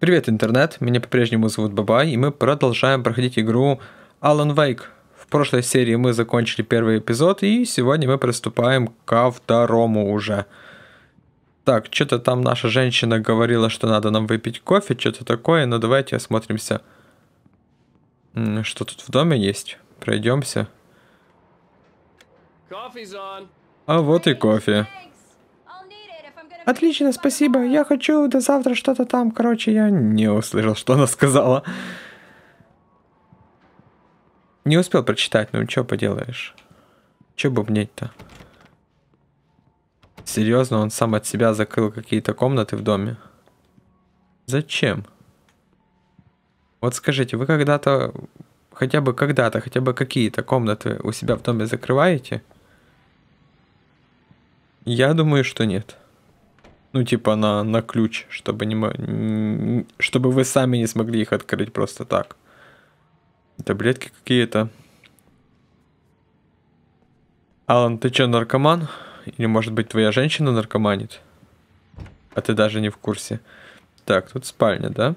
Привет, интернет! Меня по-прежнему зовут Бабай, и мы продолжаем проходить игру Alan Wake. В прошлой серии мы закончили первый эпизод, и сегодня мы приступаем ко второму уже. Так, что-то там наша женщина говорила, что надо нам выпить кофе, что-то такое, но давайте осмотримся. Что тут в доме есть? Пройдемся. А вот и кофе. Отлично, спасибо. Я хочу до завтра что-то там. Короче, я не услышал, что она сказала. Не успел прочитать, ну что поделаешь. Че бубнеть-то? Серьезно, он сам от себя закрыл какие-то комнаты в доме? Зачем? Вот скажите, вы когда-то, хотя бы какие-то комнаты у себя в доме закрываете? Я думаю, что нет. Ну, типа на ключ, чтобы чтобы вы сами не смогли их открыть просто так. Таблетки какие-то. Алан, ты чё, наркоман? Или, может быть, твоя женщина наркоманит? А ты даже не в курсе. Так, тут спальня, да?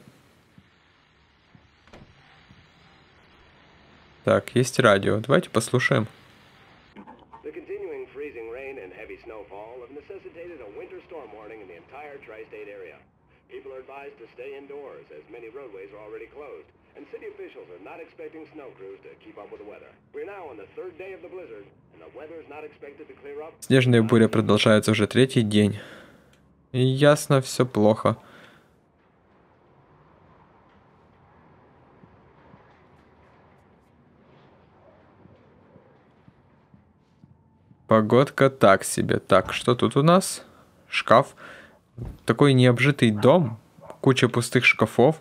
Так, есть радио. Давайте послушаем. People are advised to stay indoors, as many roadways are already closed, and city officials are not expecting snow crews to keep up with the weather. We're now on the third day of the blizzard, and the weather is not expected to clear up. Снежная буря продолжается уже третий день. И ясно, все плохо. Погодка так себе. Так, что тут у нас? Шкаф. Такой необжитый дом. Куча пустых шкафов.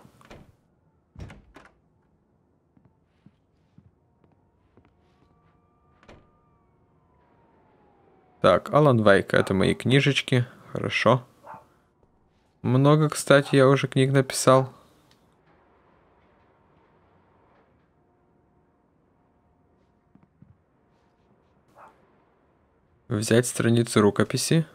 Так, Alan Wake. Это мои книжечки. Хорошо. Много, кстати, я уже книг написал. Взять страницу рукописи.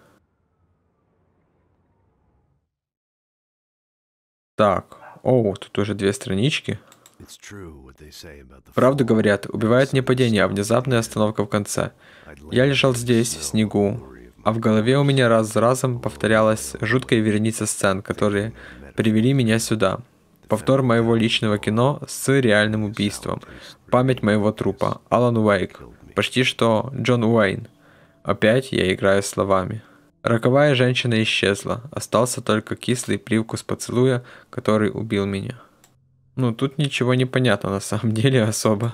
Так, тут уже 2 странички. Правду говорят, убивает не падение, а внезапная остановка в конце. Я лежал здесь, в снегу, а в голове у меня раз за разом повторялась жуткая вереница сцен, которые привели меня сюда. Повтор моего личного кино с реальным убийством. Память моего трупа. Алан Уэйк. Почти что Джон Уэйн. Опять я играю словами. Роковая женщина исчезла, остался только кислый привкус поцелуя, который убил меня. Ну, тут ничего не понятно на самом деле особо.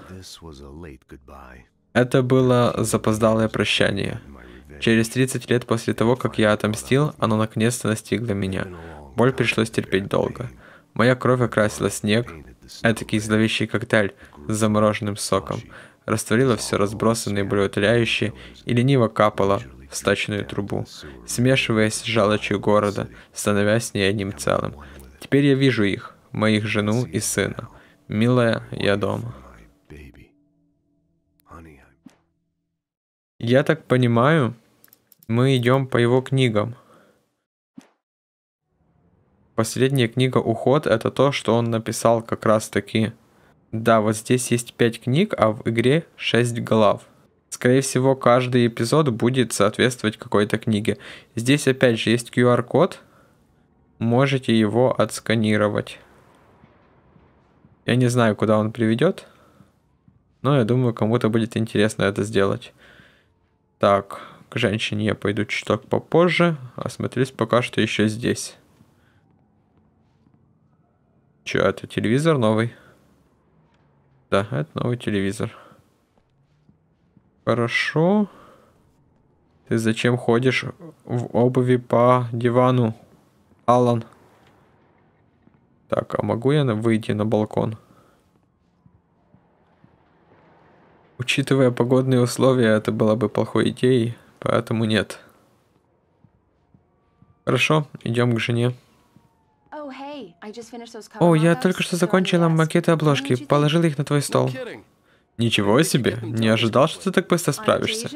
Это было запоздалое прощание. Через 30 лет после того, как я отомстил, оно наконец-то настигло меня. Боль пришлось терпеть долго. Моя кровь окрасила снег, этакий зловещий коктейль с замороженным соком, растворила все разбросанное и болеутоляющее и лениво капала в стачную трубу, смешиваясь с желчью города, становясь с ней одним целым. Теперь я вижу их, моих жену и сына. Милая, я дома. Я так понимаю, мы идем по его книгам. Последняя книга «Уход» — это то, что он написал как раз-таки. Да, вот здесь есть 5 книг, а в игре 6 глав. Скорее всего, каждый эпизод будет соответствовать какой-то книге. Здесь опять же есть QR-код. Можете его отсканировать. Я не знаю, куда он приведет. Но я думаю, кому-то будет интересно это сделать. Так, к женщине я пойду чуток попозже. Осмотрюсь пока что еще здесь. Че, это телевизор новый? Да, это новый телевизор. Хорошо. Ты зачем ходишь в обуви по дивану, Алан? Так, а могу я выйти на балкон? Учитывая погодные условия, это было бы плохой идеей, поэтому нет. Хорошо, идем к жене. О, я только что закончила макеты обложки, положила их на твой стол. Ничего себе, не ожидал, что ты так быстро справишься.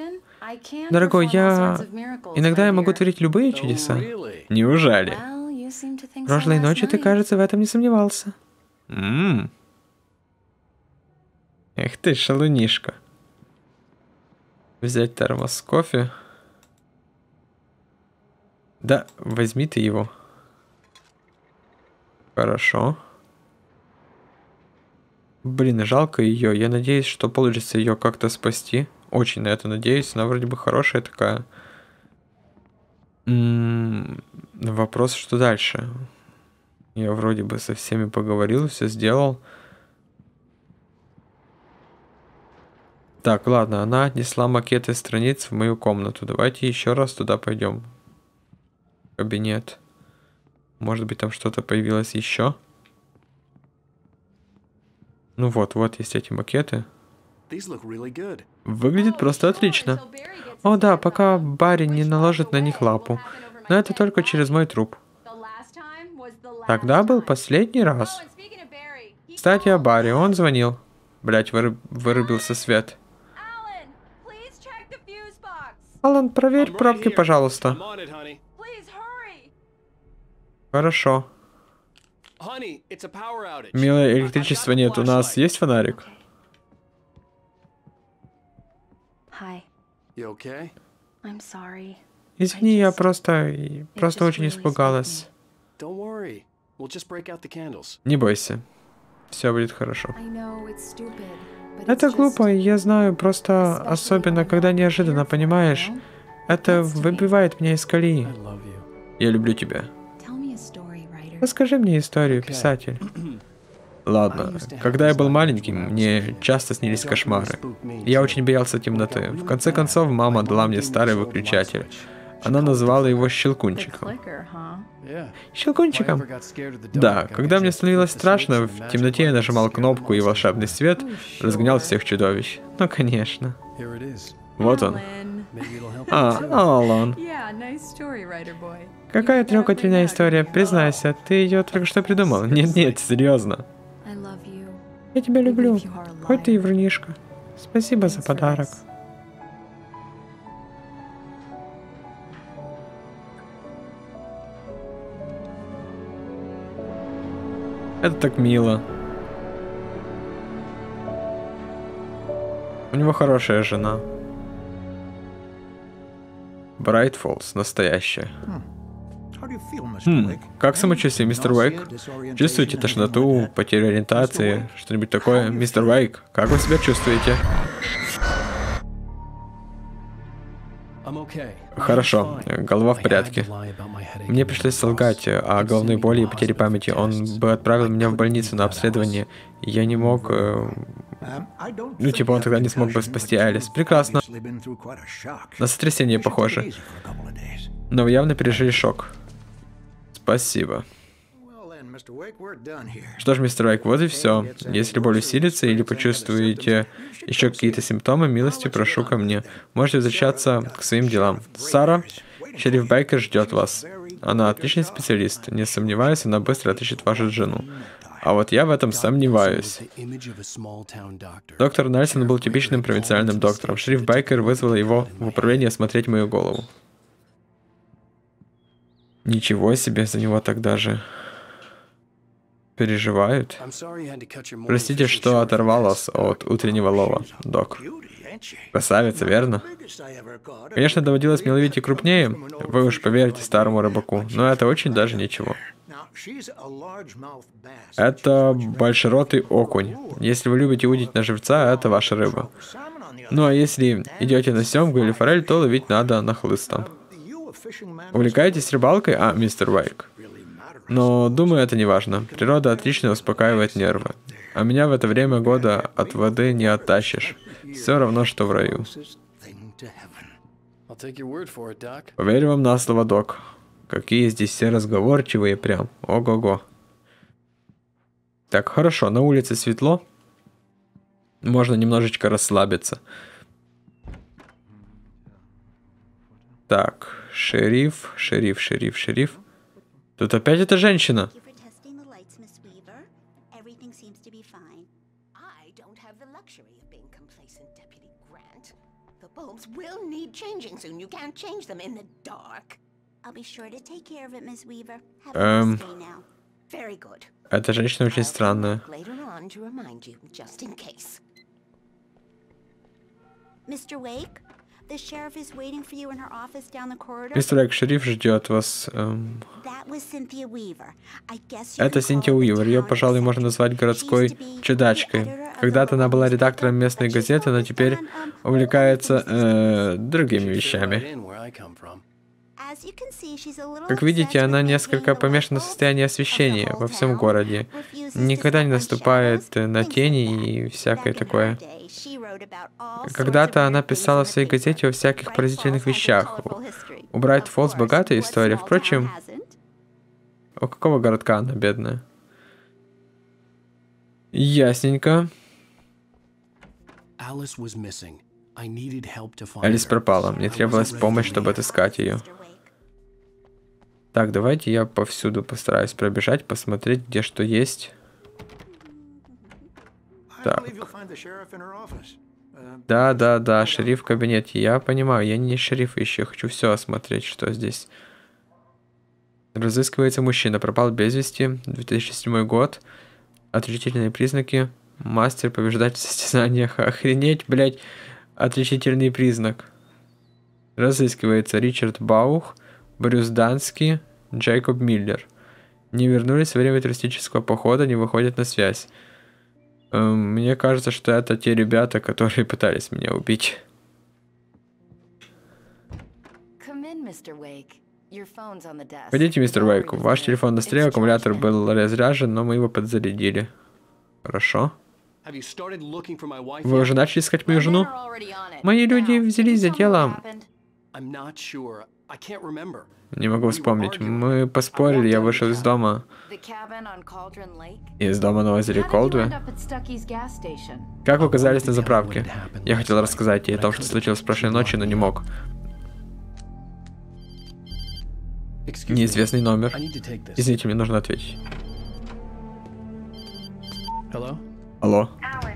Дорогой, иногда я могу творить любые чудеса. Неужели? Прошлой ночью ты, кажется, в этом не сомневался. Эх ты, шалунишка. Взять термос с кофе. Да, возьми ты его. Хорошо. Блин, жалко ее. Я надеюсь, что получится ее как-то спасти. Очень на это надеюсь. Она вроде бы хорошая такая. Вопрос, что дальше? Я вроде бы со всеми поговорил, все сделал. Так, ладно, она отнесла макеты страниц в мою комнату. Давайте еще раз туда пойдем. Кабинет. Может быть, там что-то появилось еще? Ну вот, вот есть эти макеты. Выглядит просто отлично. О да, пока Барри не наложит на них лапу. Но это только через мой труп. Тогда был последний раз. Кстати, о Барри, он звонил. Блять, вырубился свет. Алан, проверь пробки, пожалуйста. Хорошо. Милая, электричества нет. У нас есть фонарик? Извини, я просто очень испугалась. Не бойся. Все будет хорошо. Это глупо, я знаю, просто особенно, когда неожиданно, понимаешь? Это выбивает меня из колеи. Я люблю тебя. Расскажи мне историю, писатель. Ладно, когда я был маленьким, мне часто снились кошмары. Я очень боялся темноты. В конце концов, мама дала мне старый выключатель. Она назвала его Щелкунчиком. Щелкунчиком? Да, когда мне становилось страшно, в темноте я нажимал кнопку, и волшебный свет разгонял всех чудовищ. Ну, конечно. Вот он. Алан. Какая трогательная история, признайся, ты ее только что придумал? Нет, серьезно. Я тебя люблю, хоть ты и врунишка. Спасибо за подарок. Это так мило. У него хорошая жена. Брайт Фоллс, настоящая. Как самочувствие, мистер Уэйк? Чувствуете тошноту, потерю ориентации, что-нибудь такое? Мистер Уэйк, как вы себя чувствуете? Хорошо, голова в порядке. Мне пришлось солгать о головной боли и потере памяти. Он бы отправил меня в больницу на обследование. Я не мог... Ну, типа, он тогда не смог бы спасти Элис. Прекрасно. На сотрясение похоже. Но вы явно пережили шок. Спасибо. Что ж, мистер Уэйк, вот и все. Если боль усилится или почувствуете еще какие-то симптомы, милостью прошу ко мне. Можете возвращаться к своим делам. Сара, шериф Бейкер ждет вас. Она отличный специалист. Не сомневаюсь, она быстро отыщет вашу жену. А вот я в этом сомневаюсь. Доктор Нельсон был типичным провинциальным доктором. Шериф Бейкер вызвал его в управление осмотреть мою голову. Ничего себе, за него так даже переживают. Простите, что оторвал вас от утреннего лова, док. Красавица, верно? Конечно, доводилось мне ловить и крупнее, вы уж поверьте старому рыбаку, но это очень даже ничего. Это большеротый окунь. Если вы любите удить на живца, это ваша рыба. Ну а если идете на семгу или форель, то ловить надо нахлыстом. Увлекаетесь рыбалкой? А, мистер Уэйк. Но, думаю, это не важно. Природа отлично успокаивает нервы. А меня в это время года от воды не оттащишь. Все равно, что в раю. Поверю вам на слово, док. Какие здесь все разговорчивые прям. Ого-го. Так, хорошо, на улице светло. Можно немножечко расслабиться. Так, шериф. Тут опять эта женщина. Эм, Эта женщина очень странная. Мистер Уэйк, шериф ждет вас. Это Синтия Уивер. Ее, пожалуй, можно назвать городской чудачкой. Когда-то она была редактором местной газеты, но теперь увлекается другими вещами. Как видите, она несколько помешана в состоянии освещения во всем городе. Никогда не наступает на тени и всякое такое. Когда-то она писала в своей газете о всяких поразительных вещах. У Брайт Фоллс богатая история. Впрочем, у какого городка она бедная? Ясненько. Алис пропала. Мне требовалась помощь, чтобы отыскать ее. Так, давайте я повсюду постараюсь пробежать, посмотреть, где что есть. Так. Да, шериф в кабинете. Я понимаю, я не шериф еще. Хочу все осмотреть, что здесь. Разыскивается мужчина. Пропал без вести. 2007 год. Отличительные признаки. Мастер побеждать в состязаниях. Охренеть, блять. Отличительный признак. Разыскивается Ричард Баух, Брюс Данский, Джейкоб Миллер. Не вернулись во время туристического похода, не выходят на связь. Мне кажется, что это те ребята, которые пытались меня убить. Пойдите, мистер Уэйк. Ваш телефон на столе, аккумулятор был разряжен, но мы его подзарядили. Хорошо. Вы уже начали искать мою жену? Мои люди взялись за дело. Не могу вспомнить. Мы поспорили, я вышел из дома. Из дома на озере Колдве? Как вы оказались на заправке? Я хотел рассказать ей о том, что случилось прошлой ночью, но не мог. Неизвестный номер. Извините, мне нужно ответить. Алло?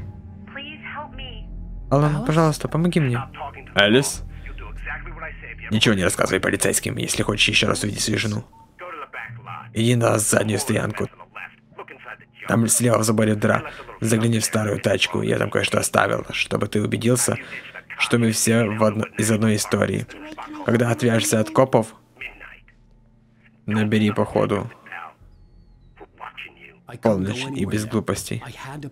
Алан, пожалуйста, помоги мне. Алис? Ничего не рассказывай полицейским, если хочешь еще раз увидеть свою жену. Иди на заднюю стоянку. Там слева в заборе дыра. Загляни в старую тачку, я там кое-что оставил, чтобы ты убедился, что мы все из одной истории. Когда отвяжешься от копов, набери по ходу. Полночь и без глупостей.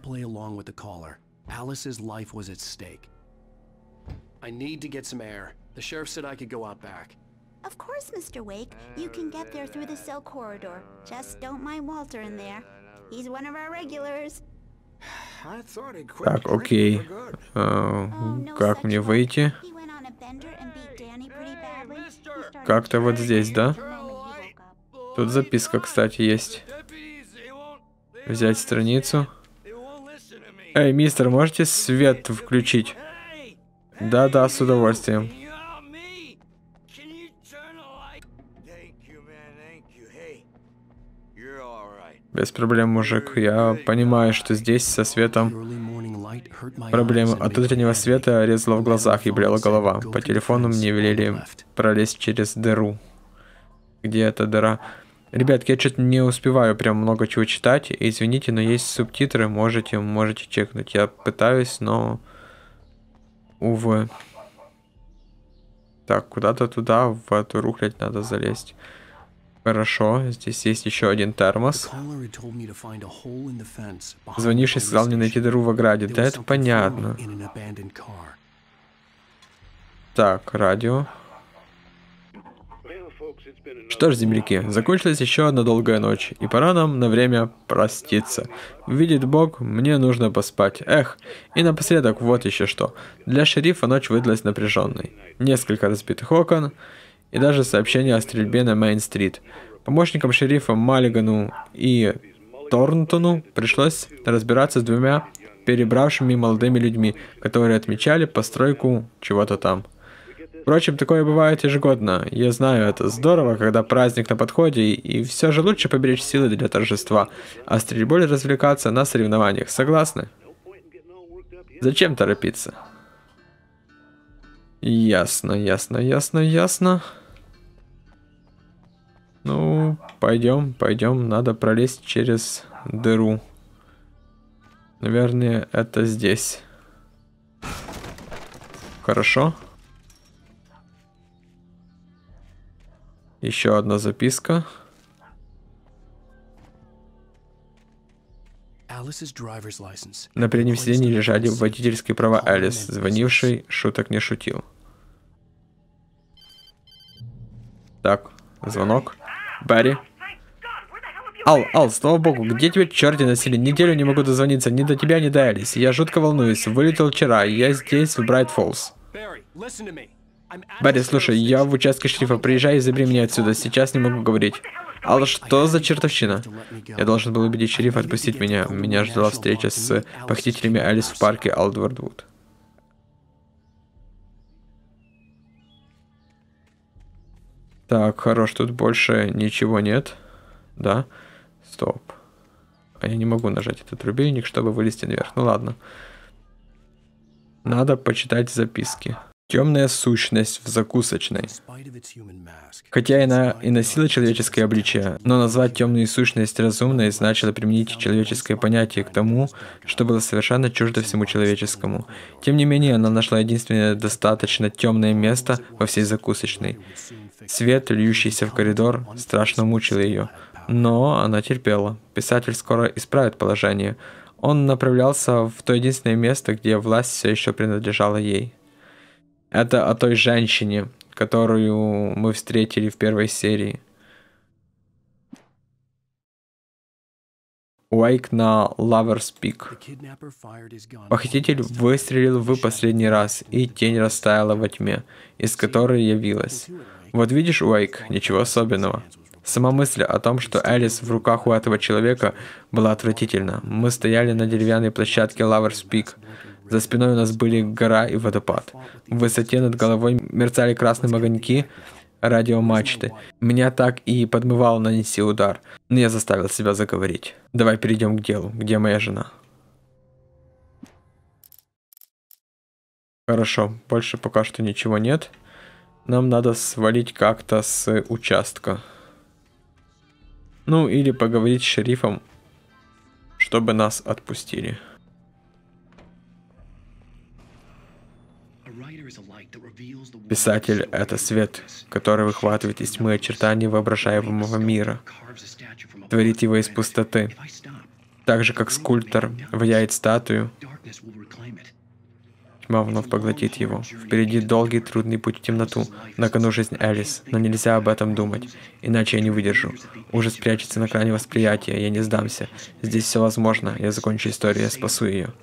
The sheriff said I could go out back. Of course, Mr. Wake. You can get there through the cell corridor. Just don't mind Walter in there. He's one of our regulars. Так, окей. Как мне выйти? Как-то вот здесь, да? Тут записка, кстати, есть. Взять страницу. Эй, мистер, можете свет включить? Да, с удовольствием. Без проблем, мужик. Я понимаю, что здесь со светом проблема. От утреннего света резала в глазах и болела голова. По телефону мне велели пролезть через дыру. Где эта дыра? Ребятки, я что-то не успеваю прям много чего читать. Извините, но есть субтитры, можете чекнуть. Я пытаюсь, но... Увы. Так, куда-то туда, в эту рухлядь надо залезть. Хорошо, здесь есть еще один термос. Звонивший сказал мне найти дыру в ограде. Да, это понятно. Так, радио. Что ж, земляки, закончилась еще одна долгая ночь, и пора нам на время проститься. Видит Бог, мне нужно поспать. Эх, и напоследок вот еще что. Для шерифа ночь выдалась напряженной. Несколько разбитых окон, и даже сообщение о стрельбе на Мейн-стрит. Помощникам шерифа Маллигану и Торнтону пришлось разбираться с двумя перебравшими молодыми людьми, которые отмечали постройку чего-то там. Впрочем, такое бывает ежегодно. Я знаю, это здорово, когда праздник на подходе, и все же лучше поберечь силы для торжества, а стрельбой развлекаться на соревнованиях. Согласны? Зачем торопиться? Ясно. пойдем, пойдем. Надо пролезть через дыру. Наверное, это здесь. Хорошо. Еще одна записка. На переднем сиденье лежали водительские права Элис. Звонивший шуток не шутил. Так, звонок. Барри. Ал, слава богу, где тебя черти носили? Неделю не могу дозвониться ни до тебя, ни до Элис. Я жутко волнуюсь. Вылетел вчера, я здесь, в Брайт-Фоллс. Барри, слушай, я в участке шерифа. Приезжай и забери меня отсюда. Сейчас не могу говорить. Ал, что за чертовщина? Я должен был убедить шерифа отпустить меня. Меня ждала встреча с похитителями Элис в парке Алдвардвуд. Так, хорош, тут больше ничего нет. Да? Стоп. А я не могу нажать этот рубильник, чтобы вылезти наверх. Ну ладно. Надо почитать записки. Темная сущность в закусочной. Хотя она и носила человеческое обличие, но назвать темную сущность разумной значило применить человеческое понятие к тому, что было совершенно чуждо всему человеческому. Тем не менее, она нашла единственное достаточно темное место во всей закусочной. Свет, льющийся в коридор, страшно мучил ее. Но она терпела. Писатель скоро исправит положение. Он направлялся в то единственное место, где власть все еще принадлежала ей. Это о той женщине, которую мы встретили в первой серии. Уэйк на Лаверс Пик. Похититель выстрелил в последний раз, и тень растаяла во тьме, из которой явилась. Вот видишь, Уэйк, ничего особенного. Сама мысль о том, что Элис в руках у этого человека, была отвратительна. Мы стояли на деревянной площадке Лаверс Пик. За спиной у нас были гора и водопад. В высоте над головой мерцали красные огоньки радиомачты. Меня так и подмывало нанести удар, но я заставил себя заговорить. Давай перейдем к делу. Где моя жена? Хорошо, больше пока что ничего нет. Нам надо свалить как-то с участка. Ну, или поговорить с шерифом, чтобы нас отпустили. Писатель — это свет, который выхватывает из тьмы очертания воображаемого мира, творит его из пустоты. Так же, как скульптор ваяет статую, тьма вновь поглотит его. Впереди долгий трудный путь в темноту, на кону жизнь Элис, но нельзя об этом думать, иначе я не выдержу. Ужас прячется на кране восприятия, я не сдамся. Здесь все возможно, я закончу историю, я спасу ее.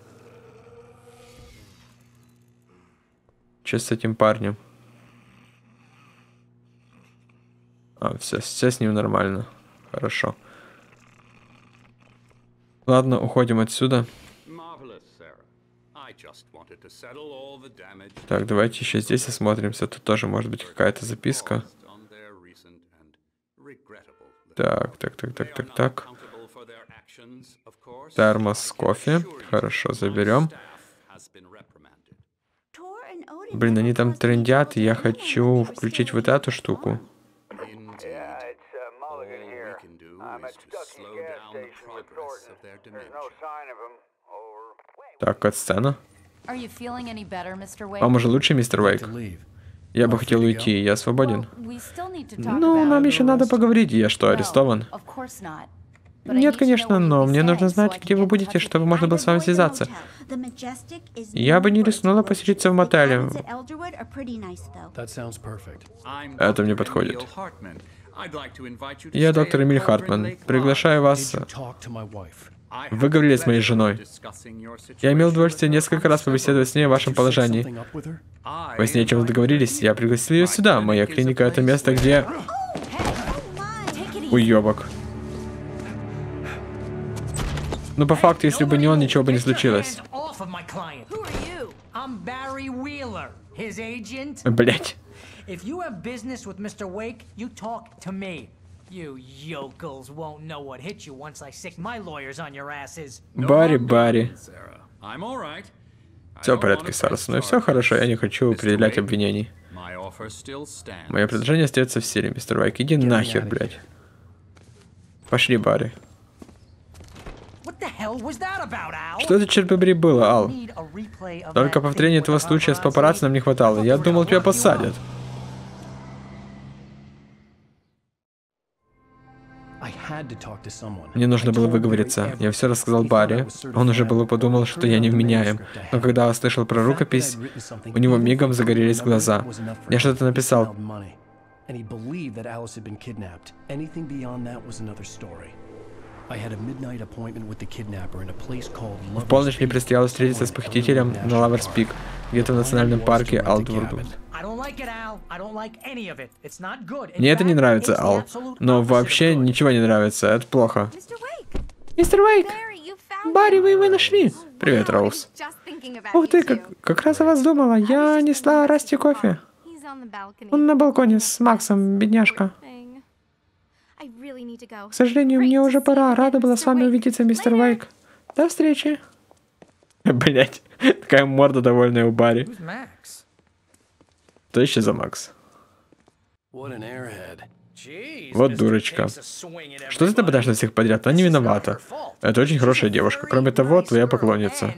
Что с этим парнем? Все с ним нормально. Хорошо. Ладно, уходим отсюда. Так, давайте еще здесь осмотримся. Тут тоже может быть какая-то записка. Так. Термос с кофе. Хорошо, заберем. Блин, они там трендят, и я хочу включить вот эту штуку. Так, кат-сцена. Вам уже лучше, мистер Уэйк? Я бы хотел уйти, я свободен. Ну, нам еще надо поговорить. Я что, арестован? Нет, конечно, но мне нужно знать, где вы будете, чтобы можно было с вами связаться. Я бы не рискнула поселиться в мотеле. Это мне подходит. Я доктор Эмиль Хартман. Приглашаю вас. Вы говорили с моей женой. Я имел удовольствие несколько раз побеседовать с ней о вашем положении. Вы с ней о чем договорились? Я пригласил ее сюда. Моя клиника — это место, где... Уёбок. Но по факту, если бы не он, ничего бы не случилось. Блять. Барри. Все в порядке, Сара. Со мной все хорошо, я не хочу предъявлять обвинений. Мое предложение остается в силе, мистер Уэйк. Иди нахер, блядь. Пошли, Барри. Что это, черт побери, было, Ал? Только повторения этого случая с папарацци нам не хватало. Я думал, тебя посадят. Мне нужно было выговориться. Я все рассказал Барри. Он уже было подумал, что я невменяем. Но когда услышал про рукопись, у него мигом загорелись глаза. Я что-то написал. В полночь мне предстояло встретиться с похитителем на Лаверс-Пик, где-то в национальном парке Алдвурд. Мне это не нравится, Ал. Но вообще ничего не нравится, это плохо. Мистер Уэйк! Барри, вы его нашли! Привет, Роуз. Ух ты, как раз о вас думала. Я несла Расти кофе. Он на балконе с Максом, бедняжка. К сожалению, мне уже пора. Рада была с вами увидеться, мистер Уэйк. До встречи. Блять, такая морда довольная у Барри. Что еще за Макс? Вот дурочка. Что ты нападаешь на всех подряд? Она не виновата. Это очень хорошая девушка. Кроме того, твоя поклонница.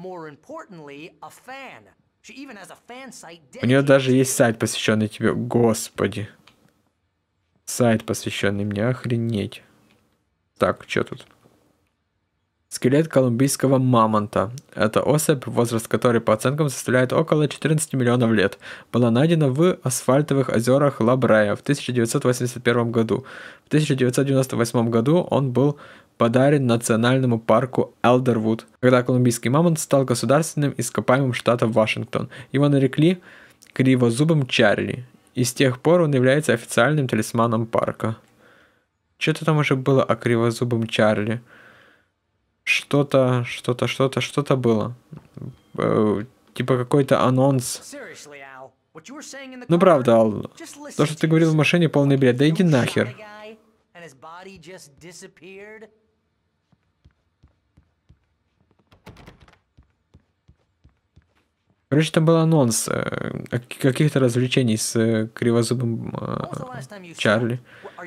У нее даже есть сайт, посвященный тебе. Господи. Сайт, посвященный мне. Охренеть. Так, что тут? Скелет колумбийского мамонта. Это особь, возраст которой по оценкам составляет около 14 миллионов лет. Была найдена в асфальтовых озерах Ла-Брея в 1981 году. В 1998 году он был подарен национальному парку Элдервуд, когда колумбийский мамонт стал государственным ископаемым штата Вашингтон. Его нарекли кривозубым Чарли, и с тех пор он является официальным талисманом парка. Что-то там уже было о кривозубом Чарли. Что-то было. Типа какой-то анонс. Ну правда, Ал. То, что ты говорил в машине, полный бред. Да иди нахер. Короче, там был анонс каких-то развлечений с кривозубым Чарли.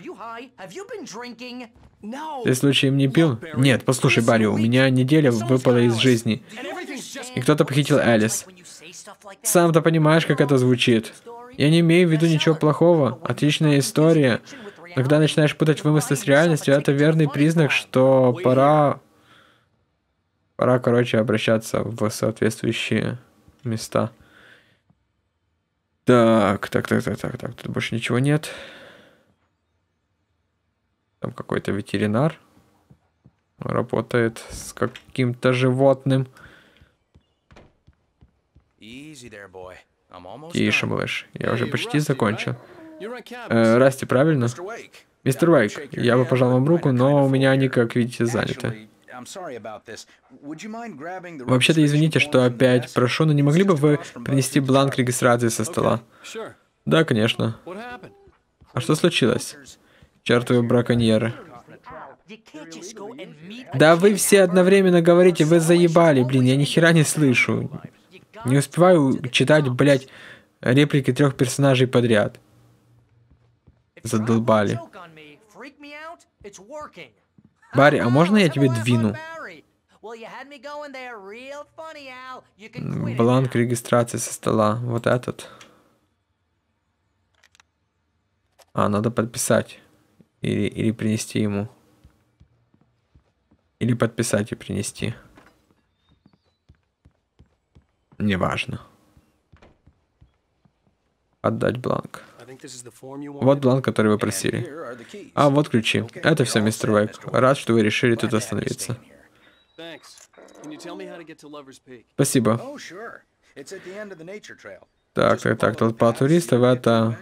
Ты случаем не пил? Нет, послушай, Барри, у меня неделя выпала из жизни. И кто-то похитил Элис. Сам-то понимаешь, как это звучит. Я не имею в виду ничего плохого. Отличная история. Но когда начинаешь путать вымыслы с реальностью, это верный признак, что пора, короче, обращаться в соответствующие места. Так, тут больше ничего нет. Там какой-то ветеринар работает с каким-то животным. Тише, малыш, я уже почти закончил. Расти, правильно? Мистер Уэйк, я бы пожал вам руку, но у меня они, как видите, заняты. Вообще-то извините, что опять прошу, но не могли бы вы принести бланк регистрации со стола? Да, конечно. А что случилось? Чертовы браконьеры. Да вы все одновременно говорите, вы заебали, блин, я ни хера не слышу. Не успеваю читать, блять, реплики 3 персонажей подряд. Задолбали. Барри, а можно я тебе двину? Бланк регистрации со стола. Вот этот. А, надо подписать. Или принести ему. Или подписать и принести. Неважно. Отдать бланк. Вот бланк, который вы просили. А, вот ключи. Это все, мистер Уэйк. Рад, что вы решили тут остановиться. Спасибо. Так, толпа туристов — это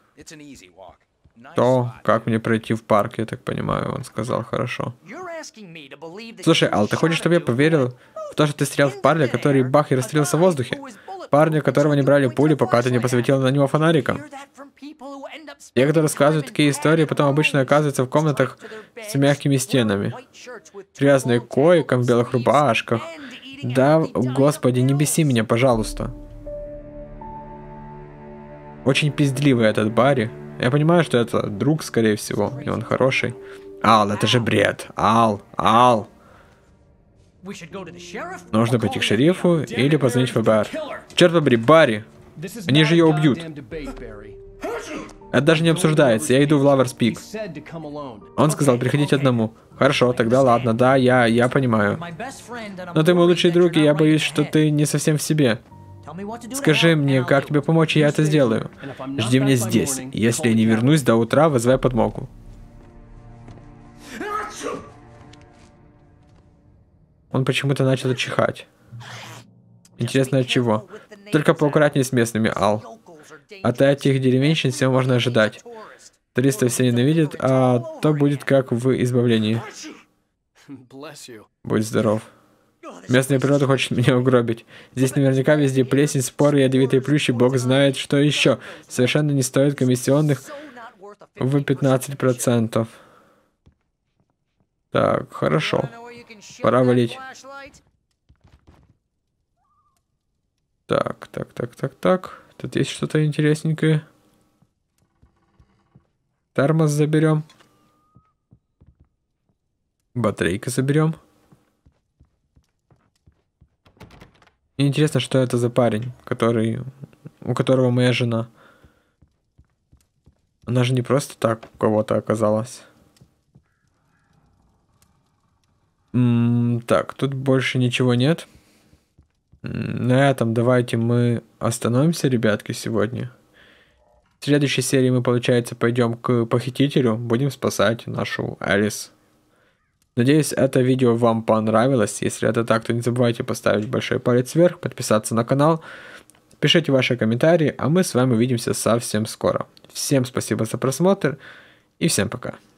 то, как мне пройти в парк, я так понимаю, он сказал, хорошо. Слушай, Ал, ты хочешь, чтобы я поверил в то, что ты стрелял в парня, который бах и расстрелялся в воздухе? Парня, которого не брали пули, пока ты не посветил на него фонариком? Те, кто рассказывают такие истории, потом обычно оказываются в комнатах с мягкими стенами. Грязные койкам в белых рубашках. Да, господи, не беси меня, пожалуйста. Очень пиздливый этот Барри. Я понимаю, что это друг, скорее всего, и он хороший. Ал, это же бред. Ал. Нужно пойти к шерифу или позвонить в ФБР. Черт побери, Барри! Они же ее убьют. Это даже не обсуждается, я иду в Лаверс Пик. Он сказал, приходить одному. Хорошо, тогда ладно, да, я понимаю. Но ты мой лучший друг, и я боюсь, что ты не совсем в себе. Скажи мне, как тебе помочь, и я это сделаю. Жди меня здесь. Если я не вернусь до утра, вызывай подмогу. Он почему-то начал чихать. Интересно, от чего? Только поаккуратнее с местными, Ал. От этих деревенщин всего можно ожидать. Туристов все ненавидят, а то будет как в избавлении. Будь здоров. Местная природа хочет меня угробить. Здесь наверняка везде плесень, споры, ядовитые плющи, бог знает, что еще. Совершенно не стоит комиссионных в 15%. Так, хорошо. Пора валить. Так. Тут есть что-то интересненькое. Термос заберем. Батарейка заберем. Мне интересно, что это за парень, у которого моя жена. Она же не просто так у кого-то оказалась. Так, тут больше ничего нет. На этом давайте мы остановимся, ребятки, сегодня. В следующей серии мы, получается, пойдем к похитителю, будем спасать нашу Элис. Надеюсь, это видео вам понравилось. Если это так, то не забывайте поставить большой палец вверх, подписаться на канал, пишите ваши комментарии, а мы с вами увидимся совсем скоро. Всем спасибо за просмотр и всем пока.